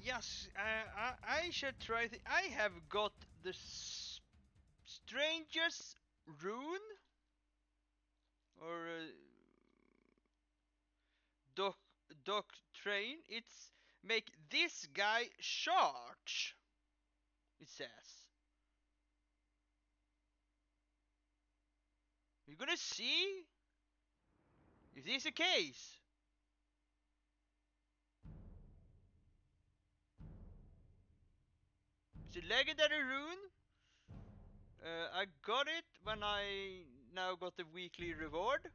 yes, I should try. I have got the strangest rune, or Doctrine. It's make this guy charge. It says. We're gonna see if this is the case. It's a legendary rune. I got it when I now got the weekly reward.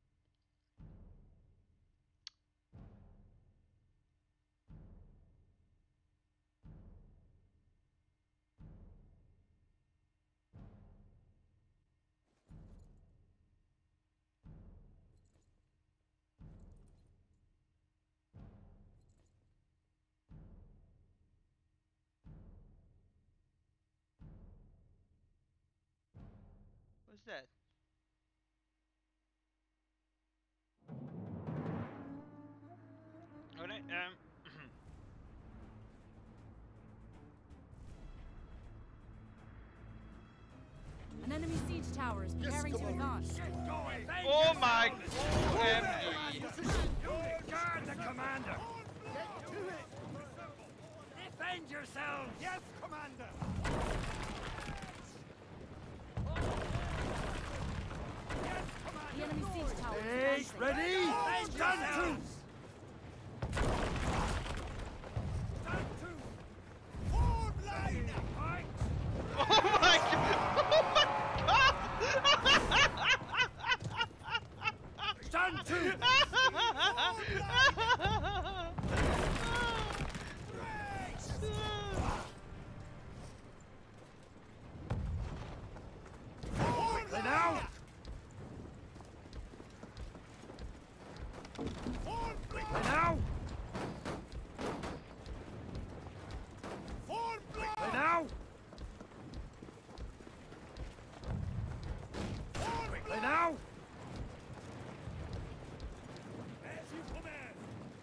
What's that? Alright, An enemy siege tower is preparing to advance. Oh my OMG! Guard the commander! Get to it! Defend yourselves! Yes, commander! The enemy siege tower is advancing. Ready? Stand to! Stand to! Form line! Fight! Oh my god! Stand to! Quickly now! Quickly now! Quickly now! Quickly now! As you command!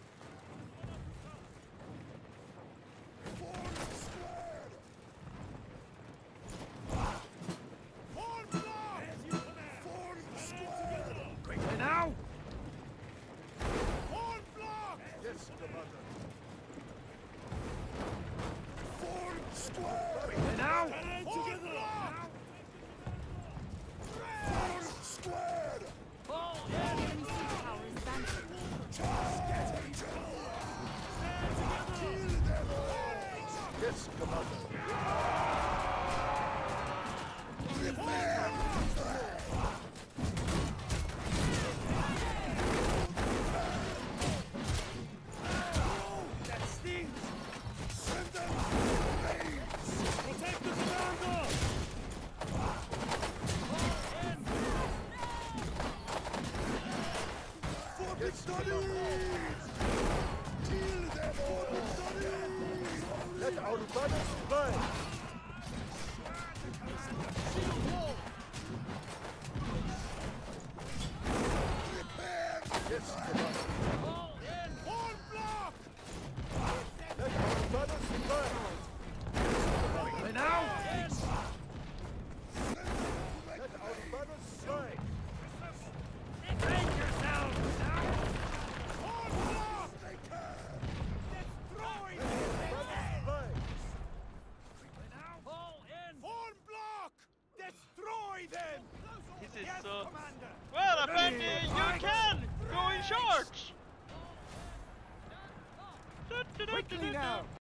Form square! Form block! As you command! Form square! Quickly now! Form block! Yes, commander. Form square! Quickly now! Form block! Form square! The enemy siege tower is advancing. Yes, commander. That stings! Send them to the flames! Protect the commander! For victories! Kill them all! Let our banners fly! Prepare! Yes, commander! All block! Let our banners fly! Quickly now! Let our banners fly! Defend yourselves now! All block! Destroy them! Quickly now! Fall in! Form block! Destroy them! This is Yes, so... commander! Well, apparently you can go in charge! Quickly now!